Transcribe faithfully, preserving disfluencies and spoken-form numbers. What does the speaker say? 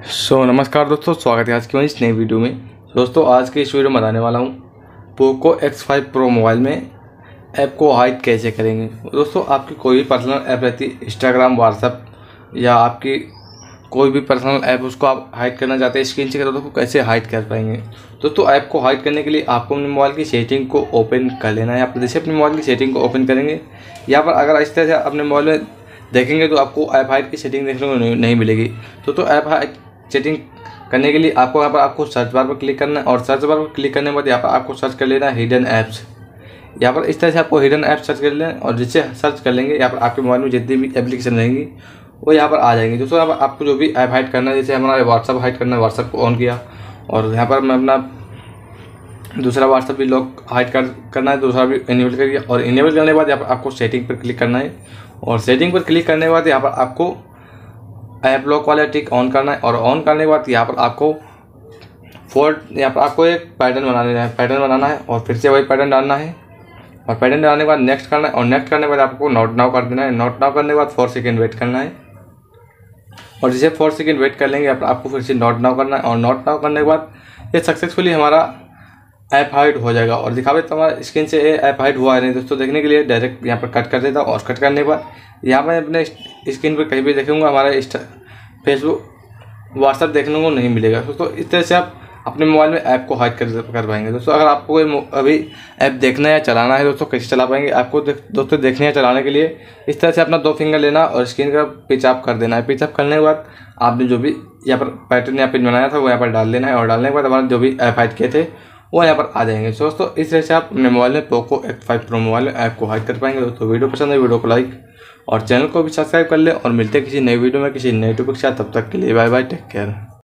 सो so, नमस्कार दोस्तों, स्वागत है आज की इस नई वीडियो में। दोस्तों आज के इस वीडियो में बताने वाला हूँ Poco X five Pro mobile में ऐप को हाइड कैसे करेंगे। दोस्तों आपकी कोई भी पर्सनल ऐप रहती है, इंस्टाग्राम, व्हाट्सएप या आपकी कोई भी पर्सनल ऐप, उसको आप हाइड करना चाहते हैं, स्क्रीन शेयर करो तो कैसे हाइड कर पाएंगे। दोस्तों ऐप को हाइड करने के लिए आपको अपने मोबाइल की सेटिंग को ओपन कर लेना है। आप जैसे अपने मोबाइल की सेटिंग को ओपन करेंगे, यहाँ पर अगर इस तरह से अपने मोबाइल में देखेंगे तो आपको ऐप हाइड की सेटिंग देखने को नहीं, नहीं मिलेगी। तो तो ऐप हाइड सेटिंग करने के लिए आपको यहाँ पर आपको सर्च बार पर क्लिक करना है और सर्च बार पर क्लिक करने के बाद यहाँ पर आपको सर्च कर लेना है हिडन ऐप्स। यहाँ पर इस तरह से आपको हिडन ऐप सर्च कर लेना और जिससे सर्च कर लेंगे यहाँ पर आपके मोबाइल में जितनी भी एप्लीकेशन रहेंगी वो यहाँ पर आ जाएंगी। दोस्तों यहाँ पर आपको जो भी ऐप हाइड करना है, जैसे हमारा व्हाट्सअप हाइड करना है, व्हाट्सअप को ऑन किया और यहाँ पर मैं अपना दूसरा व्हाट्सअप भी लॉक हाइड कर करना है, दूसरा भी इनेबल कर दिया। और इनेबल करने के बाद यहाँ पर आपको सेटिंग पर क्लिक करना है और सेटिंग पर क्लिक करने के बाद यहाँ पर आपको ऐप लॉक वाला टिक ऑन करना है और ऑन करने के बाद यहाँ पर आपको फोर यहाँ पर आपको एक पैटर्न बनाना है पैटर्न बनाना है और फिर से वही पैटर्न डालना है और पैटर्न डालने के बाद नेक्स्ट करना है और नेक्स्ट करने के बाद आपको नोट नाउ कर देना है। नोट नाउ करने के बाद फोर सेकेंड वेट करना है और जैसे फोर सेकेंड वेट कर लेंगे आपको फिर से नोट नाउ करना है और नोट नाउ करने के बाद ये सक्सेसफुली हमारा ऐप हाइड हो जाएगा। और दिखा तो हमारा स्क्रीन से ये ऐप हाइड हुआ है नहीं। दोस्तों देखने के लिए डायरेक्ट यहाँ पर कट कर देता हूँ और कट करने के बाद यहाँ पर अपने स्क्रीन पर कहीं भी देखूँगा हमारा फेसबुक, व्हाट्सएप देखने को नहीं मिलेगा। दोस्तों इस तरह से आप अपने मोबाइल में ऐप को हाइड कर कर पाएंगे। दोस्तों अगर आपको कोई अभी ऐप देखना है या चलाना है दोस्तों कैसे चला पाएंगे आपको देख, दोस्तों देखने या चलाने के लिए इस तरह से अपना दो फिंगर लेना और स्क्रीन का पिच अप कर देना है। पिच अप करने के बाद आपने जो भी यहाँ पर पैटर्न या पिन बनाया था वो यहाँ पर डाल देना है और डालने के बाद हमारे जो भी ऐप हाइड किए थे वो यहाँ पर आ जाएंगे। दोस्तों इस तरह से आप अपने मोबाइल में Poco X five Pro mobile में ऐप को हाइड कर पाएंगे। दोस्तों वीडियो पसंद है वीडियो को लाइक और चैनल को भी सब्सक्राइब कर ले और मिलते हैं किसी नई वीडियो में किसी नए टॉपिक के साथ। तब तक के लिए बाय बाय, टेक केयर।